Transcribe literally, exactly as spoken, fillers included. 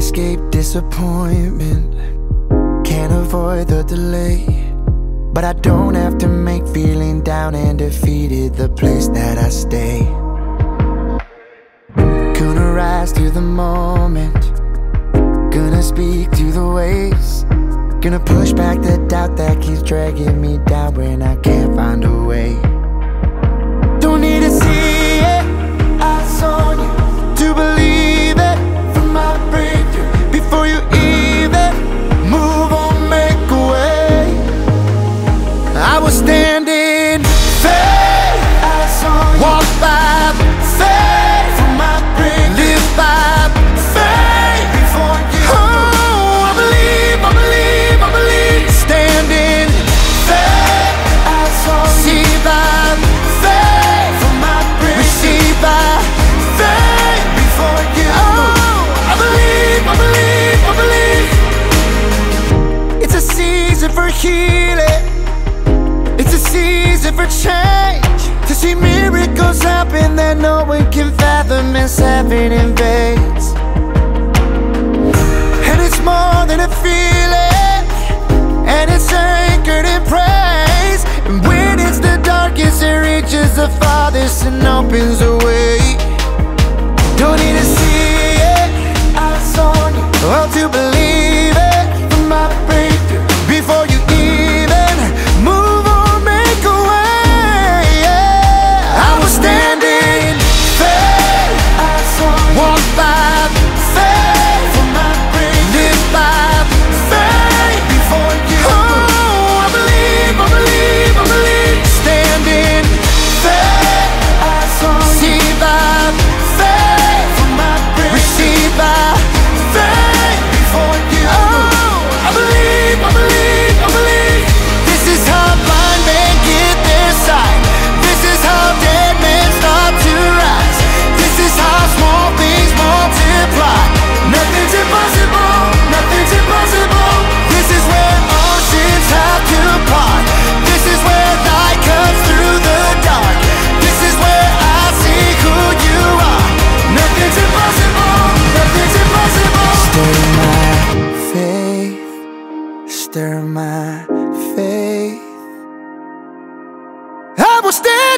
escape disappointment, can't avoid the delay, but I don't have to make feeling down and defeated the place that I stay. Gonna rise to the moment, gonna speak to the waves, gonna push back the doubt that keeps dragging me down when I can't find a way. Don't need to see it, eyes on you, to believe it. From my breakthrough, before you even move on, make a way. I was standing, faith, eyes on you, walk by faith. From my breakthrough, live by faith. Before you, oh, I believe, I believe, I believe. Standing, faith, eyes on you, see by faith. From my breakthrough, receive by faith. Before you, oh, I believe, I believe, I believe. It's a season for healing, it's a season for change, to see miracles happen that no one can fathom as heaven invades. And it's more than a feeling, and it's anchored in praise. And when it's the darkest, it reaches the farthest and opens a way. Don't need to see it, eyes on you, well, to believe it. From my breakthrough, before you even move on, make a way. Yeah. I was standing, faith, eyes on you, walk by faith. From my breakthrough, live by faith. Before you, oh, I believe, I believe, I believe. Standing, faith, eyes on you, see by faith. From my breakthrough, receive by faith. Before you, oh, I believe, I believe, I believe. This is how blind men get their sight. This is how dead men start to rise. This is how small things multiply. Nothing's impossible, nothing's impossible. This is where oceans have to part. This is where light cuts through the dark. This is where I see who you are. Nothing's impossible, nothing's impossible. Stir my faith, stir my faith. I will stand.